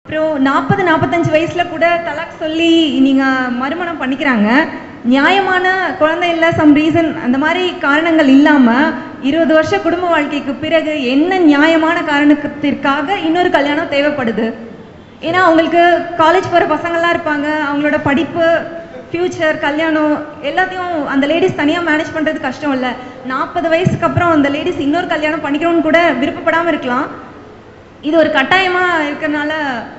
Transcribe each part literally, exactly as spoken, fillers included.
அப்புறம் நாற்பது நாற்பத்தஞ்சு வயசுல கூட தலாக் சொல்லி நீங்க மறுமணம் பண்ணிக்கிறாங்க. நியாயமான குழந்தை இல்லை சம் ரீசன் அந்த மாதிரி காரணங்கள் இல்லாம இருபது வருஷ குடும்ப வாழ்க்கைக்கு பிறகு என்ன நியாயமான காரணத்திற்காக இன்னொரு கல்யாணம் தேவைப்படுது? ஏன்னா அவங்களுக்கு காலேஜ் போகிற பசங்கள்லாம் இருப்பாங்க, அவங்களோட படிப்பு, ஃப்யூச்சர், கல்யாணம் எல்லாத்தையும் அந்த லேடிஸ் தனியாக மேனேஜ் பண்ணுறது கஷ்டம் இல்லை. நாற்பது வயசுக்கு அப்புறம் அந்த லேடிஸ் இன்னொரு கல்யாணம் பண்ணிக்கணும்னு கூட விருப்பப்படாமல் இருக்கலாம். இது ஒரு கட்டாயமாக இருக்கிறதுனால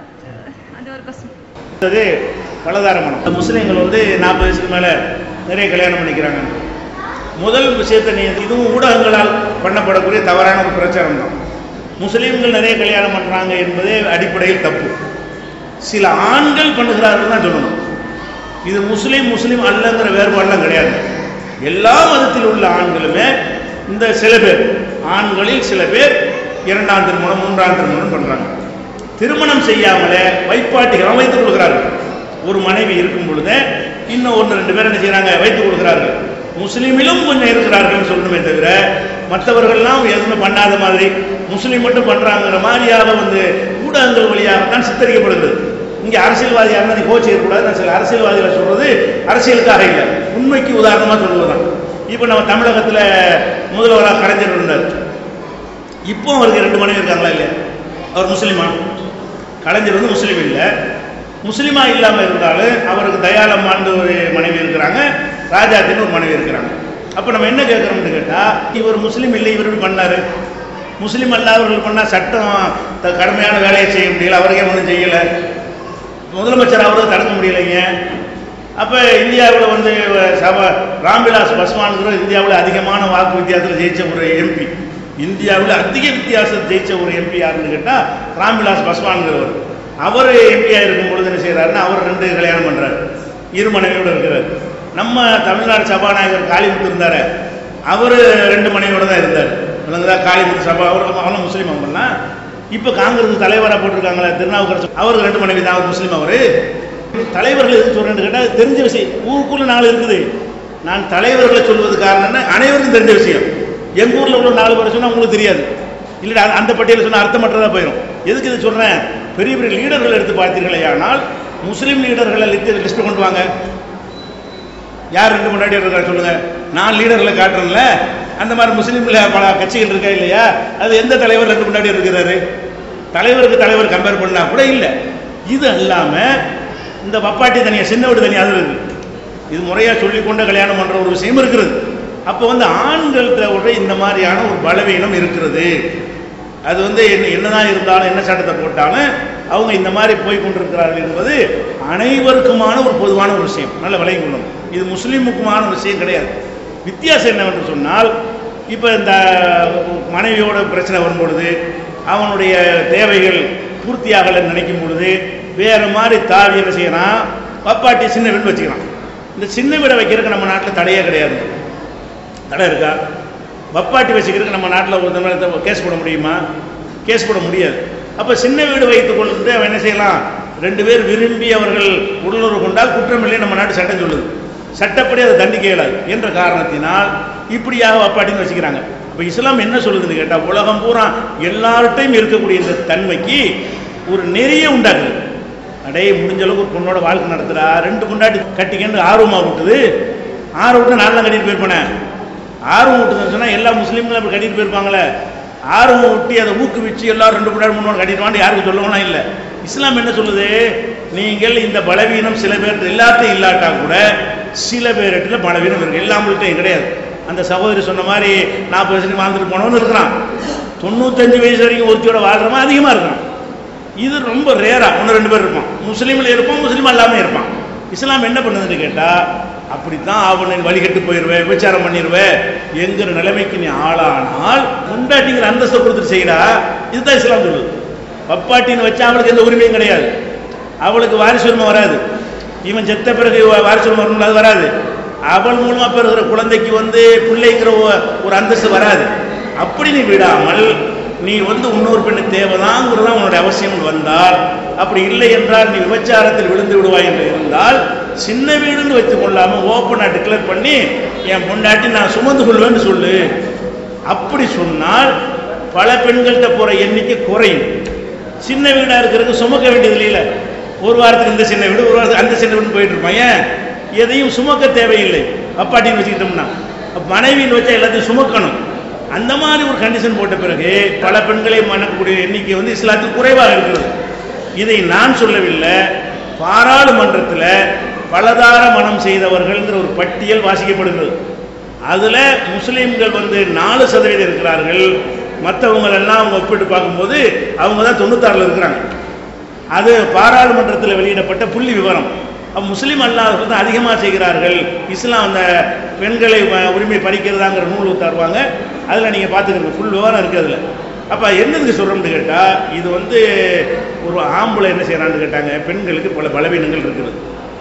அது ஒரு கஷ்டம். அது பலதார மனம். முஸ்லீம்கள் வந்து நாற்பது வயசுக்கு மேலே நிறைய கல்யாணம் பண்ணிக்கிறாங்க. முதல் விஷயத்தை நீ இதுவும் ஊடகங்களால் பண்ணப்படக்கூடிய தவறான ஒரு பிரச்சாரம் தான். முஸ்லீம்கள் நிறைய கல்யாணம் பண்ணுறாங்க என்பதே அடிப்படையில் தப்பு. சில ஆண்கள் பண்ணுகிறார்கள் தான் சொல்லணும். இது முஸ்லீம் முஸ்லீம் அல்லங்கிற வேறுபாடெல்லாம் கிடையாது. எல்லா மதத்தில் உள்ள ஆண்களுமே இந்த சில பேர் ஆண்களில் சில பேர் இரண்டாம் திருமணம் மூன்றாம் திருமணம் பண்ணுறாங்க. திருமணம் செய்யாமலே வைப்பாட்டிகள் வைத்துக் கொடுக்கிறார்கள். ஒரு மனைவி இருக்கும் பொழுது இன்னும் ஒன்று ரெண்டு பேர் என்ன செய்கிறாங்க, வைத்துக் கொடுக்கிறார்கள். முஸ்லீமிலும் கொஞ்சம் இருக்கிறார்கள் சொல்லணுமே தவிர மற்றவர்கள்லாம் எதுவுமே பண்ணாத மாதிரி முஸ்லீம் மட்டும் பண்ணுறாங்கிற மாதிரியாக வந்து ஊடகங்கள் வழியாகத்தான் சித்தரிக்கப்படுகிறது. இங்கே அரசியல்வாதியாக இருந்தால் நீ கோச்சு இருக்கக்கூடாது. நான் சில அரசியல்வாதிகளை சொல்கிறது அரசியலுக்காக இல்லை, உண்மைக்கு உதாரணமாக சொல்லுவதுதான். இப்போ நம்ம தமிழகத்தில் முதல்வராக கலைஞர் இருந்தார். இப்போ அவருக்கு ரெண்டு மனைவி இருக்காங்களா இல்லையா? அவர் முஸ்லீமா? கலைஞர் வந்து முஸ்லீம் இல்லை. முஸ்லீமா இல்லாமல் இருந்தாலும் அவருக்கு தயாளம்மான்னு ஒரு மனைவி இருக்கிறாங்க, ராஜாத்தின்னு ஒரு மனைவி இருக்கிறாங்க. அப்போ நம்ம என்ன கேட்குறோம்னு கேட்டால், இவர் முஸ்லீம் இல்லை, இவர் எப்படி பண்ணார்? முஸ்லீம் அல்லாதவர்கள் பண்ணால் சட்டம் கடுமையான வேலையை செய்ய முடியல, அவருக்கே ஒன்றும் செய்யலை. முதலமைச்சர் அவருக்கு தடுக்க முடியலைங்க. அப்போ இந்தியாவில் வந்து சப ராம்விலாஸ் பாஸ்வான்கிற இந்தியாவில் அதிகமான வாக்கு வித்தியாசத்தில் ஜெயித்த ஒரு எம்பி, இந்தியாவில் அதிக வித்தியாசத்தை ஜெயித்த ஒரு எம்பி யாருன்னு கேட்டால் ராம்விலாஸ் பாஸ்வான்கிறவர். அவர் எம்பியாக இருக்கும் பொழுது என்ன செய்கிறாருன்னா, அவர் ரெண்டு கல்யாணம் பண்ணுறாரு, இரு மனைவியோடு இருக்கிறார். நம்ம தமிழ்நாடு சபாநாயகர் காளிமுத்து இருந்தார், அவர் ரெண்டு மனைவியோடு தான் இருந்தார். இல்லைங்களா? காளிமுத்து சபா அவர் அவங்களும் முஸ்லீம். அவங்கலாம் இப்போ காங்கிரஸ் தலைவராக போட்டிருக்காங்களே திருநாவுக்கரசு, அவருக்கு ரெண்டு மனைவி தான், அவர் முஸ்லீம். அவர் தலைவர்கள் எதுக்கு சொல்கிறேன்னு கேட்டால் தெரிஞ்ச விஷயம். ஊருக்குள்ள நாலு இருக்குது. நான் தலைவர்களை சொல்வது காரணம்னா அனைவருக்கும் தெரிஞ்ச விஷயம். எங்கள் ஊரில் உள்ள நாலு பேர் சொன்னால் உங்களுக்கு தெரியாது, இல்லை அந்த பட்டியலில் சொன்னால் அர்த்தமற்றதாக போயிடும். எதுக்கு இது சொல்கிறேன்? பெரிய பெரிய லீடர்கள் எடுத்து பார்த்தீர்களே ஆனால் முஸ்லீம் லீடர்களை லிஸ்ட் லிஸ்ட்டு கொண்டு வாங்க. யார் ரெண்டு முன்னாடி இருக்கிறா சொல்லுங்கள். நான் லீடர்களை காட்டுறேன்ல, அந்த மாதிரி முஸ்லீமில் பல கட்சிகள் இருக்கா இல்லையா? அது எந்த தலைவர் ரெண்டு முன்னாடி இருக்கிறாரு? தலைவருக்கு தலைவர் கம்பேர் பண்ணால் கூட இல்லை. இது இல்லாமல் இந்த பப்பாட்டி தனியாக, சின்ன வீடு தனியாக அது இருக்குது. இது முறையாக சொல்லிக்கொண்டு கல்யாணம் பண்ணுற ஒரு விஷயம் இருக்கிறது. அப்போ வந்து ஆண்கள்கிட்ட இந்த மாதிரியான ஒரு பலவீனம் இருக்கிறது. அது வந்து என்ன என்னதான் இருந்தாலும் என்ன சட்டத்தை போட்டாலும் அவங்க இந்த மாதிரி போய் கொண்டிருக்கிறார்கள் என்பது அனைவருக்குமான ஒரு பொதுவான ஒரு விஷயம். நல்ல விளங்கி கொள்ளணும். இது முஸ்லீமுக்குமான விஷயம் கிடையாது. வித்தியாசம் என்னவென்று சொன்னால், இப்போ இந்த மனைவியோட பிரச்சனை வரும்பொழுது அவனுடைய தேவைகள் பூர்த்தியாகலைன்னு நினைக்கும் பொழுது வேறு மாதிரி தாவி என்ன செய்யறான், பப்பாட்டி சின்ன வீடு வச்சுக்கிறான். இந்த சின்ன வீடை வைக்கிறதுக்கு நம்ம நாட்டில் தடையே கிடையாது. தடை இருக்கா? பப்பாட்டி வச்சுக்கிறதுக்கு நம்ம நாட்டில் ஒரு கேஸ் போட முடியுமா? கேஸ் போட முடியாது. அப்போ சின்ன வீடு வைத்துக் கொண்டு அவன் என்ன செய்யலாம், ரெண்டு பேர் விரும்பி அவர்கள் உடலுறவு கொண்டால் குற்றமில்லை நம்ம நாட்டு சட்டம் சொல்லுது. சட்டப்படி அதை தண்டிக்க இயலாது என்ற காரணத்தினால் இப்படியாக பப்பாட்டின்னு வச்சுக்கிறாங்க. அப்போ இஸ்லாம் என்ன சொல்லுதுன்னு கேட்டால், உலகம் பூரா எல்லார்ட்டையும் இருக்கக்கூடிய இந்த தன்மைக்கு ஒரு நெறிய உண்டாக்குது. அடைய முடிஞ்ச அளவுக்கு ஒரு பொண்ணோட வாழ்க்கை நடத்துகிறா, ரெண்டு பொண்டாட்டி கட்டிக்கன்னு ஆர்வமாக விட்டுது. ஆர்வம் விட்டு நான் தான் கட்டிட்டு போயிருப்பேன். ஆர்வம் விட்டுதுன்னு சொன்னால் எல்லா முஸ்லீம்களும் அப்படி கட்டிட்டு போயிருப்பாங்களே. ஆர்வம் விட்டு அதை ஊக்குவிச்சு எல்லாரும் ரெண்டு பொண்டாட்டி மூணு கட்டிடுவான்னு யாருக்கு சொல்லணும்னா இல்லை. இஸ்லாம் என்ன சொல்லுது, நீங்கள் இந்த பலவீனம் சில பேர் எல்லாத்தையும் இல்லாட்டா கூட சில பேர்கிட்ட பலவீனம் இருக்கு, எல்லாம்பள்கிட்டையும் கிடையாது. அந்த சகோதரி சொன்ன மாதிரி நாற்பது வயசுக்கு வாழ்ந்துட்டு போனவன்னு இருக்கிறான், தொண்ணூத்தஞ்சு வயசு வரைக்கும் ஒருத்தியோட வாழ்றமா அதிகமாக இருக்கிறான். இது ரொம்ப ரேரா ஒன்று ரெண்டு பேர் இருப்பான். முஸ்லீமில் இருப்பான், முஸ்லீம் எல்லாமே இருப்பான். இஸ்லாம் என்ன பண்ணுதுன்னு கேட்டால், அப்படித்தான் அவனை வழிகட்டு போயிடுவேன், விபச்சாரம் பண்ணிடுவேன் என்கிற நிலைமைக்கு நீ ஆளானால் பொண்டாட்டிங்கிற அந்தஸ்தை கொடுத்துட்டு செய்யறா. இதுதான் இஸ்லாம் சொல்லுது. பப்பாட்டின்னு வச்சா அவளுக்கு எந்த உரிமையும் கிடையாது, அவளுக்கு வாரிசு உரிமை வராது. இவன் செத்த பிறகு வாரிசு உரிமை வரணும், அது வராது. அவள் மூலமா பெறுகிற குழந்தைக்கு வந்து பிள்ளைங்கிற ஒரு அந்தஸ்து வராது. அப்படி நீ விடாமல் நீ வந்து இன்னொரு பெண்ணு தேவைதாங்கிறதான் உன்னுடைய அவசியம் வந்தால், அப்படி இல்லை என்றால் நீ விபச்சாரத்தில் விழுந்து விடுவாய் என்று இருந்தால் சின்ன வீடுன்னு வைத்துக் கொள்ளாமல் ஓப்பனா டிக்ளேர் பண்ணி என் பொண்டாட்டி நான் சுமந்து கொள்வேன்னு சொல்லு. அப்படி சொன்னால் பல பெண்கள்கிட்ட போற எண்ணிக்கை குறையும். சின்ன வீடா இருக்கிறதுக்கு சுமக்க வேண்டியது இல்லை. ஒரு வாரத்துக்கு இந்த சின்ன வீடு, ஒரு வாரத்துக்கு அந்த சின்ன வீடு போயிட்டு இருப்பான். ஏன்? எதையும் சுமக்க தேவையில்லை. அப்பாட்டின்னு வச்சுக்கிட்டோம்னா மனைவின்னு வச்சா எல்லாத்தையும் சுமக்கணும். அந்த மாதிரி ஒரு கண்டிஷன் போட்ட பிறகு பல பெண்களை மணக்கக்கூடிய எண்ணிக்கை வந்து இஸ்லாத்தில் குறைவாக இருக்கிறது. இதை நான் சொல்லவில்லை. பாராளுமன்றத்தில் பலதார மனம் செய்தவர்கள்ங்கிற ஒரு பட்டியல் வாசிக்கப்படுகிறது. அதில் முஸ்லீம்கள் வந்து நாலு சதவீதம் இருக்கிறார்கள். மற்றவங்களெல்லாம் அவங்க ஒப்பிட்டு பார்க்கும்போது அவங்க தான் தொண்ணூத்தாறில் இருக்கிறாங்க. அது பாராளுமன்றத்தில் வெளியிடப்பட்ட புள்ளி விவரம். முஸ்லீம் அல்லாதவர்கள் தான் அதிகமாக செய்கிறார்கள். இஸ்லாம் அந்த பெண்களை உரிமை பறிக்கிறதாங்கிற நூல் தருவாங்க. அதில் நீங்கள் பார்த்துக்கிறீங்க, ஃபுல் விவரம் இருக்குது அதில். அப்போ என்னதுக்கு சொல்கிறோம்னு கேட்டால், இது வந்து ஒரு ஆம்பளை என்ன செய்கிறான்னு கேட்டாங்க, பெண்களுக்கு பல பலவீனங்கள் இருக்குது.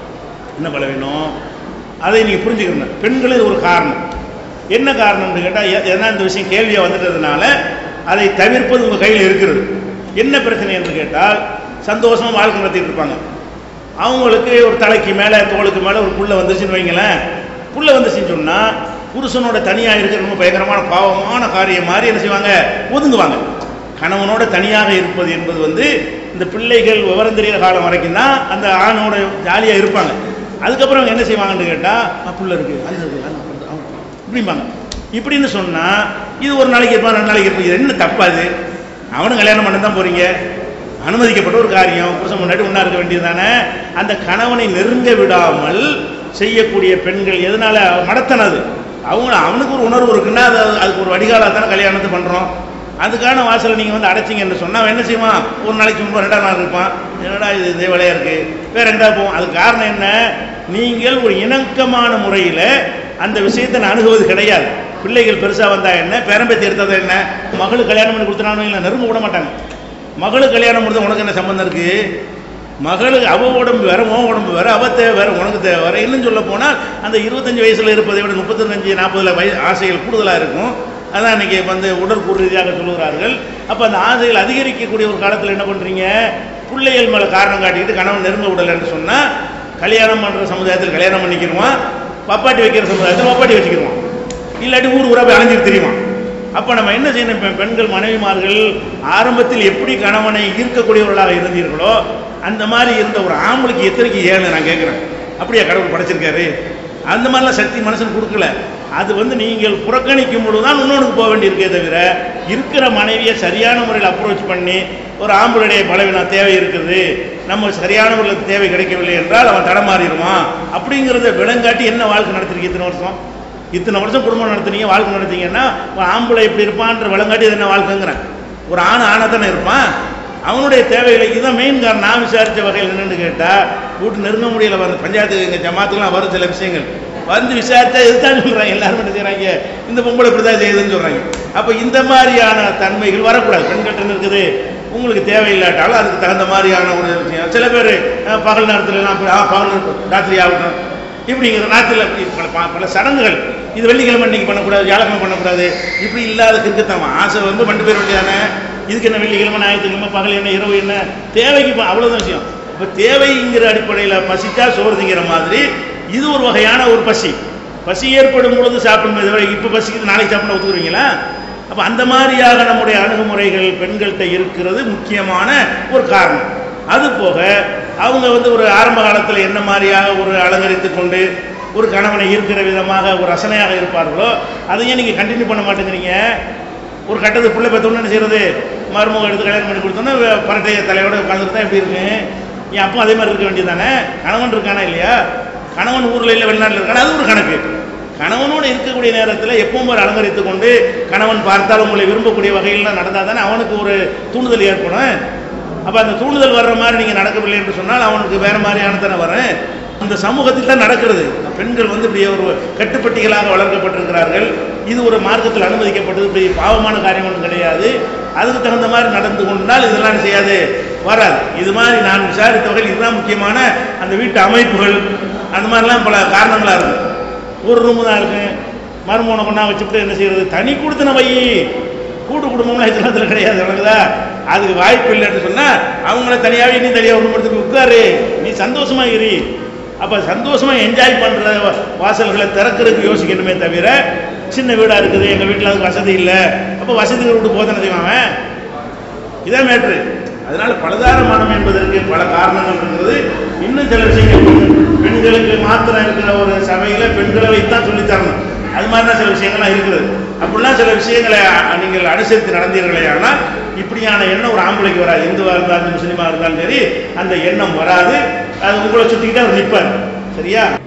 என்ன பலவீனம் அதை நீங்கள் புரிஞ்சுக்கணும். பெண்களுக்கு ஒரு காரணம் என்ன காரணம்னு கேட்டால், ஏன்னா இந்த விஷயம் கேள்வியாக வந்துட்டதுனால அதை தவிர்ப்பது உங்கள் கையில் இருக்கிறது. என்ன பிரச்சனை என்று கேட்டால், சந்தோஷமாக வாழ்க்கை நடத்திட்டு இருப்பாங்க. அவங்களுக்கு ஒரு தலைக்கு மேலே தோளுக்கு மேலே ஒரு புள்ள வந்துச்சுன்னு வைங்களேன். புள்ள வந்துச்சுன்னு சொன்னால் புருஷனோட தனியாக இருக்கிற ரொம்ப பயங்கரமான பாவமான காரியம் மாதிரி என்ன செய்வாங்க, ஒதுங்குவாங்க. கணவனோட தனியாக இருப்பது என்பது வந்து இந்த பிள்ளைகள் விவரம் தெரிகிற காலம் வரைக்கும் தான் அந்த ஆணோட ஜாலியாக இருப்பாங்க. அதுக்கப்புறம் அவங்க என்ன செய்வாங்கன்னு கேட்டால், புள்ள இருக்குது அது இப்படிம்பாங்க. இப்படின்னு சொன்னால் இது ஒரு நாளைக்கு இருப்பான், ரெண்டு நாளைக்கு இருப்பாங்க. இது என்ன தப்பாது? அவனும் கல்யாணம் பண்ண தான் போகிறீங்க, அனுமதிக்கப்பட்ட ஒரு காரியம். புருஷன் முன்னாடி ஒன்றா இருக்க வேண்டியது தானே. அந்த கணவனை நெருங்க விடாமல் செய்யக்கூடிய பெண்கள் எதனால மடத்தனது? அவங்க அவனுக்கு ஒரு உணர்வு இருக்குன்னா அது அதுக்கு ஒரு வடிகாலாக தானே கல்யாணத்தை பண்ணுறோம். அதுக்கான வாசலை நீங்கள் வந்து அடைச்சிங்கன்னு சொன்னால் அவன் என்ன செய்வான், ஒரு நாளைக்கு முன்பு ரெண்டாம் நாள் இருப்பான், என்னடா இது இதே வேலையாக இருக்குது, வேறு ரெண்டாவது போவோம். அதுக்கு காரணம் என்ன? நீங்கள் ஒரு இணக்கமான முறையில் அந்த விஷயத்தை நான் அணுகுவது கிடையாது. பிள்ளைகள் பெருசாக வந்தால் என்ன, பேரம்பேத்தி எடுத்தது என்ன, மகளுக்கு கல்யாணம் பண்ணி கொடுத்துனாலும் இல்லை, நெருங்க விட மாட்டாங்க. மகளுக்கு கல்யாணம் கொடுத்தா உனக்கு என்ன சம்பந்தம் இருக்குது? மகளுக்கு அவ உடம்பு வேற, உன் உடம்பு வேற, அவ தேவை வேற, உனக்கு தேவை வேற. இன்னும் சொல்ல போனால் அந்த இருபத்தஞ்சு வயசுல இருப்பதை விட முப்பத்தஞ்சு நாற்பதுல வய ஆசைகள் கூடுதலாக இருக்கும். அதான் இன்னைக்கு வந்து உடற்கூறு ரீதியாக சொல்லுகிறார்கள். அப்போ அந்த ஆசைகள் அதிகரிக்கக்கூடிய ஒரு காலத்தில் என்ன பண்ணுறீங்க, பிள்ளைகள் மேலே காரணம் காட்டிக்கிட்டு கணவன் நெருங்க விடலைன்னு சொன்னால், கல்யாணம் பண்ணுற சமுதாயத்தில் கல்யாணம் பண்ணிக்கிடுவான், பப்பாட்டி வைக்கிற சமுதாயத்தில் பப்பாட்டி வச்சுக்கிடுவான், இல்லாட்டி ஊர் ஊராக போய் அலைஞ்சிட்டு தெரியுமா. அப்போ நம்ம என்ன செய்யணும், பெண்கள் மனைவிமார்கள் ஆரம்பத்தில் எப்படி கணவனை ஈர்க்கக்கூடியவர்களாக இருந்தீர்களோ அந்த மாதிரி இருந்த ஒரு ஆம்பளுக்கு எத்தனைக்கு ஏழு நான் கேட்குறேன். அப்படியே கடவுள் படைச்சிருக்காரு. அந்த மாதிரிலாம் சக்தி மனுஷன் கொடுக்கல. அது வந்து நீங்கள் புறக்கணிக்கும் பொழுது தான் இன்னொன்றுக்கு போக வேண்டியிருக்கே தவிர, இருக்கிற மனைவியை சரியான முறையில் அப்ரோச் பண்ணி ஒரு ஆம்பளுடைய பலவீனம் தேவை இருக்குது, நம்ம சரியான முறையில் தேவை கிடைக்கவில்லை என்றால் அவன் தடமாறிடுவான் அப்படிங்கிறத விளங்காட்டி என்ன வாழ்க்கை நடத்திருக்கீங்க இத்தனை வருஷம்? இத்தனை வருஷம் குடும்பம் நடத்துனீங்க, வாழ்க்கை நடத்தீங்கன்னா ஒரு ஆம்பளை இப்படி இருப்பான்ற விளங்காட்டி அது என்ன வாழ்க்கைங்கிறேன். ஒரு ஆண் ஆணை தானே இருப்பான், அவனுடைய தேவைகளை. இதுதான் மெயின் காரணம். நான் விசாரித்த வகையில் என்னென்னு கேட்டால், வீட்டு நெருங்க முடியல. வந்து பஞ்சாயத்து எங்கள் ஜமாத்துலாம் வரும் சில விஷயங்கள் வந்து விசாரித்தா இதுதான் சொல்கிறாங்க. எல்லாரும் என்ன செய்கிறாங்க, இந்த பொம்பளை இப்படி தான் செய்யுதுன்னு சொல்கிறாங்க. அப்போ இந்த மாதிரியான தன்மைகள் வரக்கூடாது. பெண்கள்கிட்ட இருக்குது, உங்களுக்கு தேவையில்லாட்டாலும் அதுக்கு தகுந்த மாதிரியான ஒரு விஷயம். சில பேர் பகல் நேரத்துலலாம் பகல் ராத்திரி ஆகட்டும் இப்படிங்கிற நேரத்தில் பல பல சடங்குகள், இது வெள்ளிக்கிழமை இன்னைக்கு பண்ணக்கூடாது, வியாழக்கிழமை பண்ணக்கூடாது, இப்படி இல்லாத கிறுக்கத்தான் ஆசை வந்து பண்டு பேர் வேண்டியதானே. இதுக்கு என்ன வெள்ளிக்கிழமை, ஞாயிற்றுக்கிழமை, பகல் என்ன, இரவு என்ன, தேவைக்கு அவ்வளோதான் விஷயம். இப்போ தேவைங்கிற அடிப்படையில் பசித்தா சோறு திங்கிற மாதிரி இது ஒரு வகையான ஒரு பசி. பசி ஏற்படும் பொழுது சாப்பிடும். இப்போ பசிக்குது, நாளைக்கு சாப்பிட ஒத்துக்குறீங்களா? அப்போ அந்த மாதிரியாக நம்முடைய அணுகுமுறைகள் பெண்கள்கிட்ட இருக்கிறது முக்கியமான ஒரு காரணம். அது போக அவங்க வந்து ஒரு ஆரம்ப காலத்தில் என்ன மாதிரியாக ஒரு அலங்கரித்து கொண்டு ஒரு கணவனை ஈர்க்கிற விதமாக ஒரு ரசனையாக இருப்பார்களோ அதையும் நீங்கள் கண்டினியூ பண்ண மாட்டேங்கிறீங்க. ஒரு கட்டத்துக்கு பிள்ளை பார்த்தோன்னு என்ன செய்யறது, மருமகம் எடுத்து கல்யாணம் பண்ணி கொடுத்தோன்னா பரட்டைய தலையோடு உட்காந்துட்டு தான் எப்படி இருக்கு. என் அப்போ அதே மாதிரி இருக்க வேண்டியது தானே. கணவன் இருக்கானா இல்லையா, கணவன் ஊரில் இல்லை வெளிநாட்டில் இருக்கானா, அது ஒரு கணக்கு. கணவனோடு இருக்கக்கூடிய நேரத்தில் எப்பவும் ஒரு அலங்கரித்து கொண்டு கணவன் பார்த்தால் உங்களை விரும்பக்கூடிய வகையில் நடந்தால் தானே அவனுக்கு ஒரு தூண்டுதல் ஏற்படும். அப்போ அந்த தூண்டுதல் வர்ற மாதிரி நீங்கள் நடக்கவில்லை என்று சொன்னால் அவனுக்கு வேறு மாதிரியான தானே வரும். இந்த சமூகத்தில் தான் நடக்கிறது. பெண்கள் வந்து இப்படி ஒரு கட்டுப்பட்டிகளாக வளர்க்கப்பட்டிருக்கிறார்கள். இது ஒரு மார்க்கத்தில் அனுமதிக்கப்பட்டது, இப்படி பாவமான காரியம் ஒன்றும் கிடையாது. அதுக்கு தகுந்த மாதிரி நடந்து கொண்டால் இதெல்லாம் செய்யாது, வராது. இது மாதிரி நான் விசாரித்த வகையில் இதுதான் முக்கியமான அந்த வீட்டு அமைப்புகள். அந்த மாதிரிலாம் பல காரணங்களாக இருக்குது. ஒரு ரூமு தான் இருக்கு, மருமகனை கொண்டா வச்சுட்டு என்ன செய்யறது, தனி கொடுத்தன வை, கூட்டு குடும்பம்லாம் இதெல்லாம் கிடையாது. வணங்குதா, அதுக்கு வாய்ப்பு இல்லைன்னு சொன்னால் அவங்கள தனியாகவே நீ தனியாக ஒரு இடத்துக்கு உட்காரு, நீ சந்தோஷமா இரு. அப்போ சந்தோஷமாக என்ஜாய் பண்ணுற வாசல்களை திறக்கிறதுக்கு யோசிக்கணுமே தவிர, சின்ன வீடாக இருக்குது, எங்கள் வீட்டில் அதுக்கு வசதி இல்லை, அப்போ வசதிகள் விட்டு போதானே செய்வாங்க. இதான் மேட்ரு. அதனால பலதார மனம் என்பதற்கு பல காரணங்கள் இருக்கிறது. இன்னும் சில விஷயங்கள் பெண்களுக்கு மாத்திரம் இருக்கிற ஒரு சபையில பெண்களை வைத்தான் சொல்லித்தரணும், அது மாதிரிதான் சில விஷயங்கள்லாம் இருக்குது. அப்படிலாம் சில விஷயங்களை நீங்கள் அனுசரித்து நடந்தீர்களே ஆனால் இப்படியான எண்ணம் ஒரு ஆம்பளைக்கு வராது. இந்துவா இருந்தாலும் முஸ்லீமா இருந்தாலும் சரி, அந்த எண்ணம் வராது. அது உங்களை சுத்திக்கிட்டே அவர் நிற்பார். சரியா?